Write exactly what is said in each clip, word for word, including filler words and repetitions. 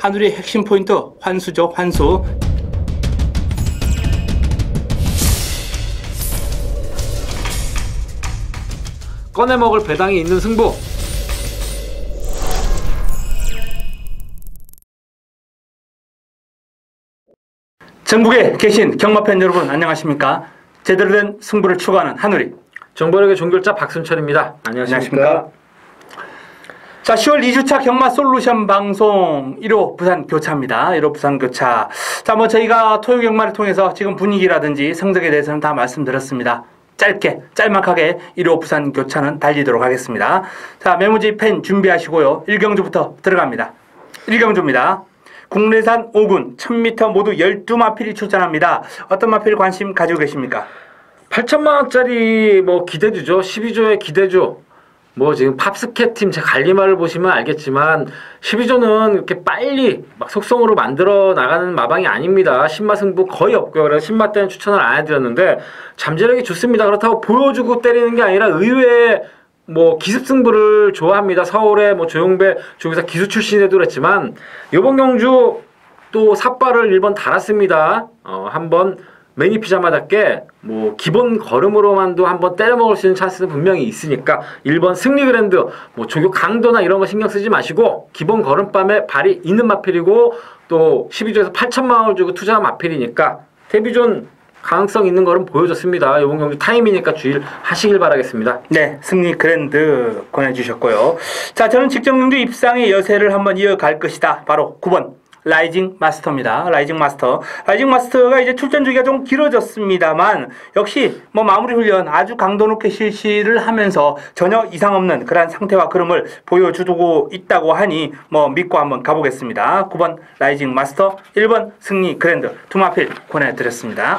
한우리의 핵심 포인트 환수죠. 환수. 꺼내 먹을 배당이 있는 승부. 전국에 계신 경마팬 여러분 안녕하십니까? 제대로 된 승부를 추구하는 한우리 정보력의 종결자 박순철입니다. 안녕하십니까? 안녕하십니까? 자, 시월 이 주차 경마 솔루션 방송 일 호 부산 교차입니다. 일 호 부산 교차. 자, 뭐 저희가 토요 경마를 통해서 지금 분위기라든지 성적에 대해서는 다 말씀드렸습니다. 짧게 짤막하게 일 호 부산 교차는 달리도록 하겠습니다. 자, 메모지 펜 준비하시고요. 일 경주부터 들어갑니다. 일 경주입니다. 국내산 오 군 천 미터 모두 열두 마필이 출전합니다. 어떤 마필 관심 가지고 계십니까? 팔천만 원짜리 뭐 기대주죠. 십이 조의 기대주. 뭐 지금 팝스캣 팀 제 갈리마를 보시면 알겠지만 십이 조는 이렇게 빨리 막 속성으로 만들어 나가는 마방이 아닙니다. 신마 승부 거의 없고요. 그래서 신마 때는 추천을 안 해드렸는데 잠재력이 좋습니다. 그렇다고 보여주고 때리는 게 아니라 의외의 뭐 기습 승부를 좋아합니다. 서울의 뭐 조용배 조기사 기수 출신에도 그랬지만 이번 경주 또 삿발을 일 번 달았습니다. 어, 한번 매니피자마답게 뭐 기본 걸음으로만도 한번 때려 먹을 수 있는 찬스는 분명히 있으니까 일 번 승리 그랜드 뭐 조교 강도나 이런 거 신경 쓰지 마시고 기본 걸음밤에 발이 있는 마필이고 또 십이 조에서 팔천만 원을 주고 투자한 마필이니까 데뷔존 가능성 있는 거는 보여줬습니다. 이번 경기 타임이니까 주의하시길 바라겠습니다. 네, 승리 그랜드 권해주셨고요. 자, 저는 직전 경주 입상의 여세를 한번 이어갈 것이다. 바로 구 번 라이징 마스터입니다. 라이징 마스터. 라이징 마스터가 이제 출전 주기가 좀 길어졌습니다만 역시 뭐 마무리 훈련 아주 강도 높게 실시를 하면서 전혀 이상 없는 그러한 상태와 그름을 보여주고 있다고 하니 뭐 믿고 한번 가보겠습니다. 구 번 라이징 마스터, 일 번 승리 그랜드 두 마필 권해드렸습니다.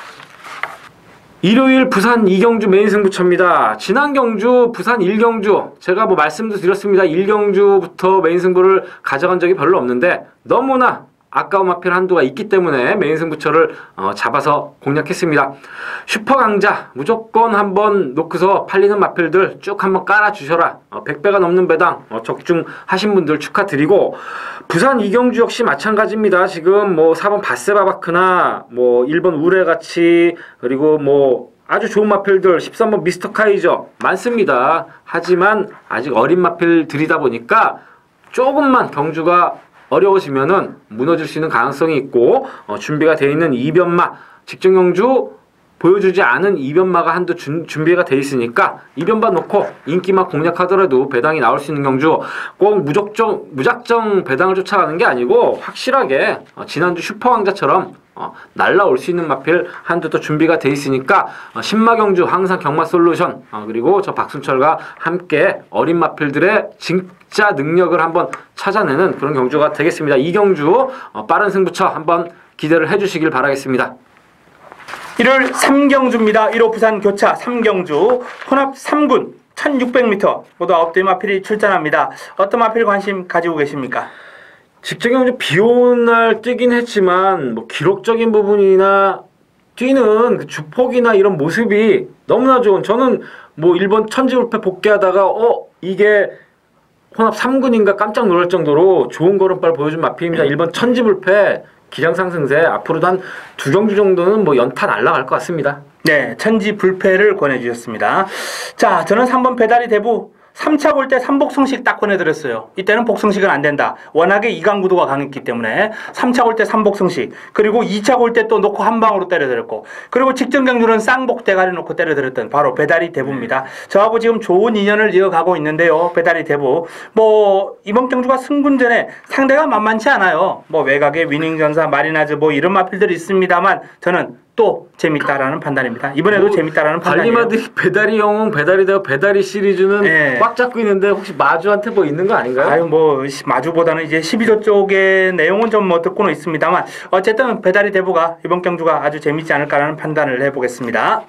일요일 부산 이 경주 메인 승부처입니다. 지난 경주 부산 일 경주 제가 뭐 말씀도 드렸습니다. 일 경주부터 메인 승부를 가져간 적이 별로 없는데 너무나 아까운 마필 한두가 있기 때문에 메인 승부처를 어, 잡아서 공략했습니다. 슈퍼 강자 무조건 한번 놓고서 팔리는 마필들 쭉 한번 깔아주셔라. 어, 백 배가 넘는 배당 어, 적중하신 분들 축하드리고 부산 이 경주 역시 마찬가지입니다. 지금 뭐 사 번 바세바바크나 뭐 일 번 우레같이 그리고 뭐 아주 좋은 마필들 십삼 번 미스터 카이저 많습니다. 하지만 아직 어린 마필들이다 보니까 조금만 경주가 어려워지면은 무너질 수 있는 가능성이 있고 어, 준비가 되어 있는 이변마 직전 경주 보여주지 않은 이변마가 한두 준, 준비가 돼 있으니까 이변마 놓고 인기만 공략하더라도 배당이 나올 수 있는 경주 꼭 무작정 무작정 배당을 쫓아가는 게 아니고 확실하게 어, 지난주 슈퍼왕자처럼 어, 날라올 수 있는 마필 한두 또 준비가 돼 있으니까 어, 신마 경주 항상 경마 솔루션 어, 그리고 저 박순철과 함께 어린 마필들의 진짜 능력을 한번 찾아내는 그런 경주가 되겠습니다. 이 경주 어, 빠른 승부처 한번 기대를 해주시길 바라겠습니다. 일월 삼 경주입니다. 일 호 부산 교차 삼 경주 혼합 삼 군 천육백 미터 모두 아홉 대의 마필이 출전합니다. 어떤 마필 관심 가지고 계십니까? 직전 경주 비 오는 날 뛰긴 했지만 뭐 기록적인 부분이나 뛰는 그 주폭이나 이런 모습이 너무나 좋은 저는 뭐 일 번 천지불패 복귀하다가 어 이게 혼합 삼 군인가 깜짝 놀랄 정도로 좋은 걸음발 보여준 마필입니다. 일 번 천지불패 기량상승세 앞으로도 한 두 경주 정도는 뭐 연타 날라갈 것 같습니다. 네, 천지불패를 권해주셨습니다. 자, 저는 삼 번 배달이 대부 삼 차 볼 때 삼복성식 딱 권해드렸어요. 이때는 복성식은 안 된다. 워낙에 이강구도가 강했기 때문에 삼 차 볼 때 삼복성식 그리고 이 차 볼 때 또 놓고 한 방으로 때려드렸고 그리고 직전 경주는 쌍복 대가리 놓고 때려드렸던 바로 배달이 대부입니다. 저하고 지금 좋은 인연을 이어가고 있는데요. 배달이 대부 뭐 이번 경주가 승군전에 상대가 만만치 않아요. 뭐 외곽에 위닝전사 마리나즈 뭐 이런 마필들이 있습니다만 저는 또 재밌다라는 판단입니다. 이번에도 뭐, 재밌다라는 판단이에요. 관리마들이 배달이 영웅, 배달이 되고 배달이 시리즈는 네. 꽉 잡고 있는데 혹시 마주한테 뭐 있는 거 아닌가요? 아유 뭐 마주보다는 이제 십이 조 쪽의 내용은 좀 뭐 듣고는 있습니다만 어쨌든 배달이 대부가 이번 경주가 아주 재밌지 않을까라는 판단을 해보겠습니다.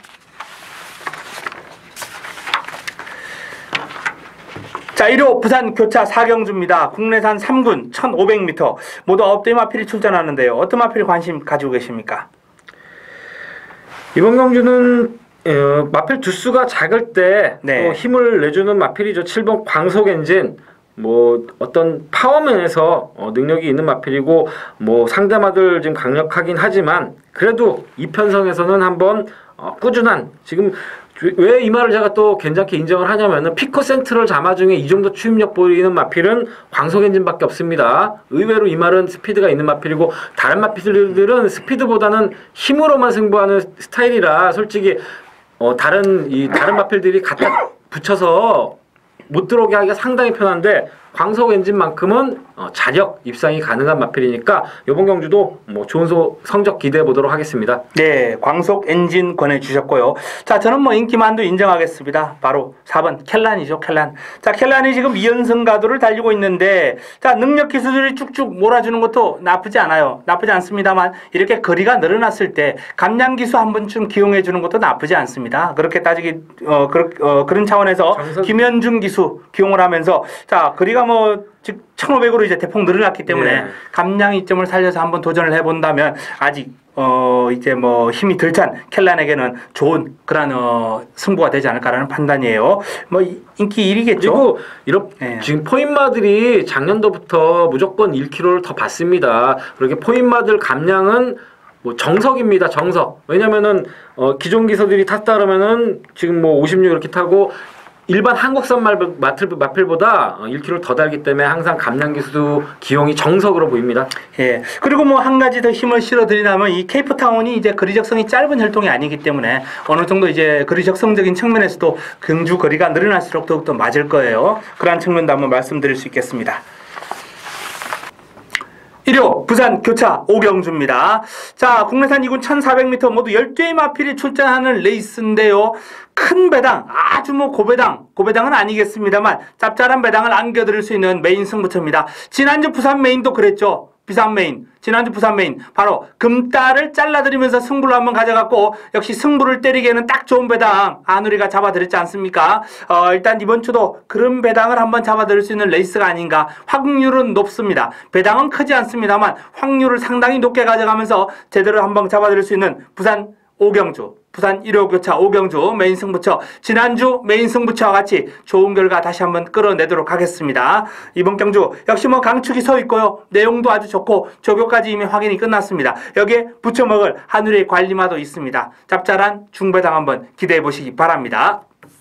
자, 일 호 부산 교차 사 경주입니다. 국내산 삼 군 천오백 미터 모두 아홉 대의 마필이 출전하는데요. 어떤 마필 관심 가지고 계십니까? 이번 경주는 어, 마필 두수가 작을 때 네. 또 힘을 내주는 마필이죠. 칠 번 광속엔진 뭐 어떤 파워면에서 어, 능력이 있는 마필이고 뭐 상대마들 지금 강력하긴 하지만 그래도 이 편성에서는 한번 어, 꾸준한 지금 왜 이 말을 제가 또 괜찮게 인정을 하냐면은 피커 센트럴 자마 중에 이 정도 추임력 보이는 마필은 광속 엔진밖에 없습니다. 의외로 이 말은 스피드가 있는 마필이고 다른 마필들은 스피드보다는 힘으로만 승부하는 스타일이라 솔직히 어 다른 이 다른 마필들이 갖다 붙여서 못 들어오게 하기가 상당히 편한데 광속 엔진만큼은 어, 자력 입상이 가능한 마필이니까 이번 경주도 뭐 좋은 소, 성적 기대해 보도록 하겠습니다. 네, 광속 엔진 권해주셨고요. 자, 저는 뭐 인기만도 인정하겠습니다. 바로 사 번 켈란이죠, 켈란. 자, 켈란이 지금 이 연승 가도를 달리고 있는데, 자, 능력 기수들이 쭉쭉 몰아주는 것도 나쁘지 않아요. 나쁘지 않습니다만, 이렇게 거리가 늘어났을 때, 감량 기수 한 번쯤 기용해 주는 것도 나쁘지 않습니다. 그렇게 따지기, 어, 그렇, 어, 그런 차원에서 정석... 김현중 기수 기용을 하면서, 자, 거리가 뭐, 즉 천오백으로 이제 대폭 늘어났기 때문에 네. 감량 이점을 살려서 한번 도전을 해본다면 아직 어 이제 뭐 힘이 덜 찬 켈란에게는 좋은 그런 어 승부가 되지 않을까라는 판단이에요. 뭐 인기 일 위겠죠. 그리고 이런 네. 지금 포인마들이 작년도부터 무조건 일 킬로미터를 더 받습니다. 그렇게 포인마들 감량은 뭐 정석입니다. 정석. 왜냐면은 어 기존 기사들이 탔다 그러면은 지금 뭐 오십육 이렇게 타고 일반 한국산 마필, 마필보다 일 킬로미터를 더 달기 때문에 항상 감량 기수 기용이 정석으로 보입니다. 예. 그리고 뭐 한 가지 더 힘을 실어드리자면 이 케이프타운이 이제 거리 적성이 짧은 혈통이 아니기 때문에 어느 정도 이제 거리 적성적인 측면에서도 경주 거리가 늘어날수록 더욱더 맞을 거예요. 그러한 측면도 한번 말씀드릴 수 있겠습니다. 일 호 부산 교차 오경주입니다. 자, 국내산 이 군 천사백 미터 모두 열 개의 마필이 출전하는 레이스인데요. 큰 배당, 아주 뭐 고배당, 고배당은 아니겠습니다만 짭짤한 배당을 안겨드릴 수 있는 메인 승부처입니다. 지난주 부산 메인도 그랬죠. 부산 메인, 지난주 부산 메인 바로 금달을 잘라드리면서 승부를 한번 가져갔고 역시 승부를 때리기에는 딱 좋은 배당 아누리가 잡아드렸지 않습니까? 어, 일단 이번 주도 그런 배당을 한번 잡아드릴 수 있는 레이스가 아닌가. 확률은 높습니다. 배당은 크지 않습니다만 확률을 상당히 높게 가져가면서 제대로 한번 잡아드릴 수 있는 부산 오경주, 부산 일 호 교차 오경주 메인 승부처, 지난주 메인 승부처와 같이 좋은 결과 다시 한번 끌어내도록 하겠습니다. 이번 경주 역시 뭐 강축이 서 있고요. 내용도 아주 좋고 조교까지 이미 확인이 끝났습니다. 여기에 부쳐먹을 하늘의 관리마도 있습니다. 짭짤한 중배당 한번 기대해 보시기 바랍니다.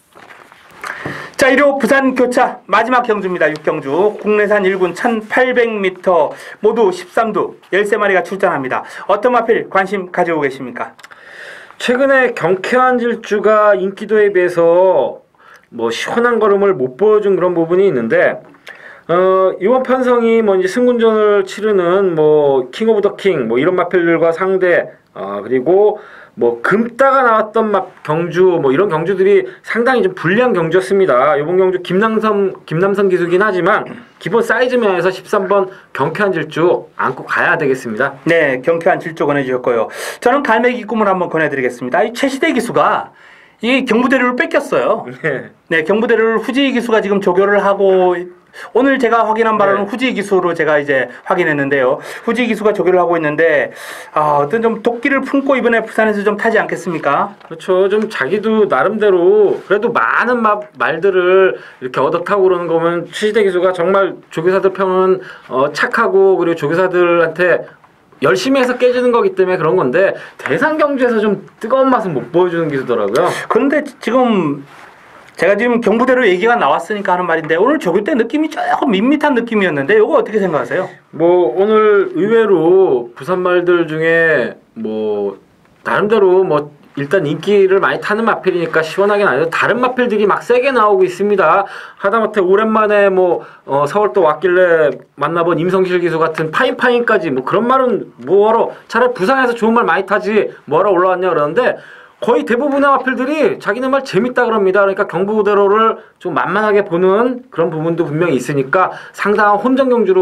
자, 일 호 부산 교차 마지막 경주입니다. 육 경주 국내산 일 군 천팔백 미터 모두 십삼 두 열세 마리가 출전합니다. 어떤 마필 관심 가지고 계십니까? 최근에 경쾌한 질주가 인기도에 비해서 뭐 시원한 걸음을 못 보여준 그런 부분이 있는데 어 이번 편성이 뭐 이제 승군전을 치르는 뭐 킹 오브 더 킹 뭐 이런 마필들과 상대 어 그리고 뭐 금따가 나왔던 막 경주 뭐 이런 경주들이 상당히 좀 불리한 경주였습니다. 이번 경주 김남선 김남선 기수긴 하지만 기본 사이즈 면에서 십삼 번 경쾌한 질주 안고 가야 되겠습니다. 네, 경쾌한 질주 권해주셨고요. 저는 갈매기 꿈을 한번 권해드리겠습니다. 이 최시대 기수가 이 경부대류를 뺏겼어요. 네. 네, 경부대류를 후지 기수가 지금 조교를 하고 오늘 제가 확인한 바로는 네. 후지 기수로 제가 이제 확인했는데요. 후지 기수가 조교를 하고 있는데 아, 어떤 좀 도끼를 품고 이번에 부산에서 좀 타지 않겠습니까? 그렇죠. 좀 자기도 나름대로 그래도 많은 마, 말들을 이렇게 얻어 타고 그러는 거 보면 최시대 기수가 정말 조교사들 평은 어, 착하고 그리고 조교사들한테 열심히 해서 깨지는 거기 때문에 그런 건데 대상 경주에서 좀 뜨거운 맛은 못 보여주는 기수더라고요. 그런데 지금 제가 지금 경부대로 얘기가 나왔으니까 하는 말인데 오늘 조교 때 느낌이 조금 밋밋한 느낌이었는데 이거 어떻게 생각하세요? 뭐 오늘 의외로 부산 말들 중에 뭐 나름대로 뭐 일단 인기를 많이 타는 마필이니까 시원하긴 아니고 다른 마필들이 막 세게 나오고 있습니다. 하다못해 오랜만에 뭐 어 서울 또 왔길래 만나본 임성실 기수 같은 파인파인까지 뭐 그런 말은 뭐하러 차라리 부산에서 좋은 말 많이 타지 뭐하러 올라왔냐 그러는데 거의 대부분의 마필들이 자기네 말 재밌다 그럽니다. 그러니까 경부대로를 좀 만만하게 보는 그런 부분도 분명히 있으니까 상당한 혼전 경주로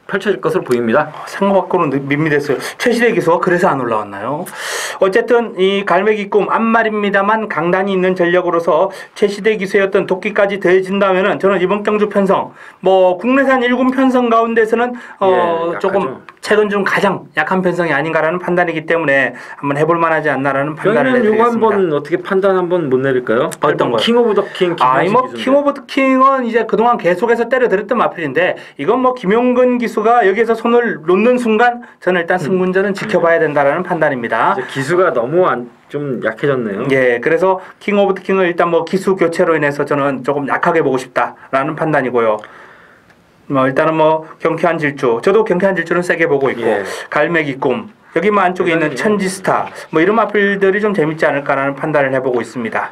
펼쳐질 것으로 보입니다. 생각 밖으로는 밋밋했어요. 최시대 기수가 그래서 안 올라왔나요? 어쨌든 이 갈매기 꿈 앞말입니다만 강단이 있는 전력으로서 최시대 기수의 어떤 도끼까지 더해진다면은 저는 이번 경주 편성 뭐 국내산 일군 편성 가운데서는 어 예, 조금 약하죠. 최근 중 가장 약한 편성이 아닌가라는 판단이기 때문에 한번 해볼 만하지 않나라는 판단을 저희는 이거 해드리겠습니다. 한번 어떻게 판단 한번 못 내릴까요? 어떤 거요? 킹 오브 더 킹 아, 김현식 이뭐 기수인데. 킹 오브 더 킹은 이제 그동안 계속해서 때려들었던 마필인데 이건 뭐 김용근 기수가 여기에서 손을 놓는 순간 저는 일단 승문전은 지켜봐야 된다라는 판단입니다. 이제 기수가 너무 안, 좀 약해졌네요. 예, 그래서 킹 오브 더 킹을 일단 뭐 기수 교체로 인해서 저는 조금 약하게 보고 싶다라는 판단이고요. 뭐 일단은 뭐 경쾌한 질주, 저도 경쾌한 질주는 세게 보고 있고 예. 갈매기 꿈 여기 뭐 안쪽에 있는 천지스타 뭐 이런 마필들이 좀 재밌지 않을까라는 판단을 해보고 있습니다.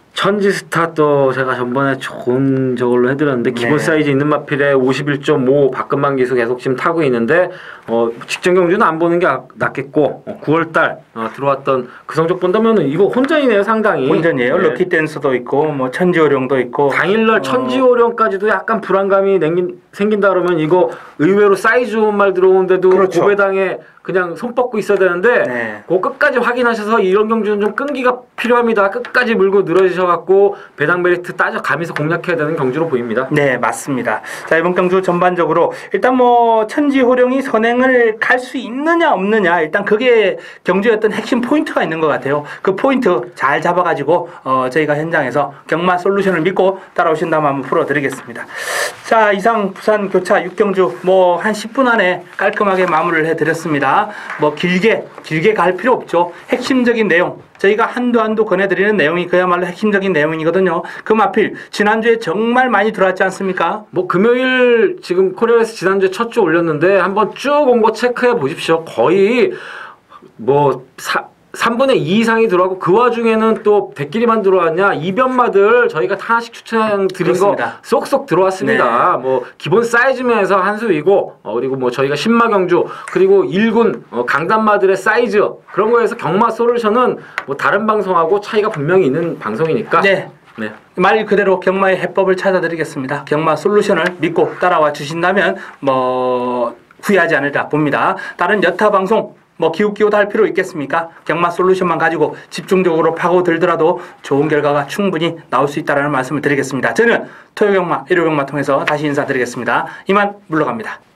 천지스타 또 제가 전번에 좋은 저걸로 해드렸는데 기본 네. 사이즈 있는 마필에 오십일 점 오 박근만 기수 계속 지금 타고 있는데 어, 직전 경주는 안 보는 게 아- 낫겠고 어, 구월달 어, 들어왔던 그 성적 본다면은 이거 혼전이네요 상당히. 본전이에요. 네. 럭키 댄스도 있고 뭐 천지호령도 있고 당일날 어, 천지호령까지도 약간 불안감이 냉긴, 생긴다 그러면 이거 의외로 사이즈 좋은 말 들어오는데도 그렇죠. 고배당에 그냥 손 뻗고 있어야 되는데 네. 그거 끝까지 확인하셔서 이런 경주는 좀 끈기가 필요합니다. 끝까지 물고 늘어지셔갖고 배당 메리트 따져가면서 공략해야 되는 경주로 보입니다. 네, 맞습니다. 자, 이번 경주 전반적으로 일단 뭐 천지호령이 선행을 갈 수 있느냐 없느냐 일단 그게 경주의 어떤 핵심 포인트가 있는 것 같아요. 그 포인트 잘 잡아가지고 어, 저희가 현장에서 경마 솔루션을 믿고 따라오신다면 한번 풀어드리겠습니다. 자, 이상 부산 교차 육 경주 뭐 한 십 분 안에 깔끔하게 마무리를 해드렸습니다. 뭐 길게 길게 갈 필요 없죠. 핵심적인 내용 저희가 한두 한두 권해드리는 내용이 그야말로 핵심적인 내용이거든요. 그 마필 지난주에 정말 많이 들어왔지 않습니까? 뭐 금요일 지금 코리아에서 지난주에 첫 주 올렸는데 한번 쭉 온 거 체크해 보십시오. 거의 뭐 사, 삼분의 이 이상이 들어가고 그 와중에는 또 백끼리만 들어왔냐 이변마들 저희가 하나씩 추천 드린 그렇습니다. 거 쏙쏙 들어왔습니다. 뭐 기본 사이즈면에서 한 수이고 어, 그리고 뭐 저희가 신마 경주 그리고 일군 어, 강단마들의 사이즈 그런 거에서 경마 솔루션은 뭐 다른 방송하고 차이가 분명히 있는 방송이니까 네. 네. 말 그대로 경마의 해법을 찾아드리겠습니다. 경마 솔루션을 믿고 따라와 주신다면 뭐 후회하지 않으리라 봅니다. 다른 여타 방송 뭐 기웃기웃 할 필요 있겠습니까? 경마 솔루션만 가지고 집중적으로 파고들더라도 좋은 결과가 충분히 나올 수 있다는 말씀을 드리겠습니다. 저는 토요경마, 일요경마 통해서 다시 인사드리겠습니다. 이만 물러갑니다.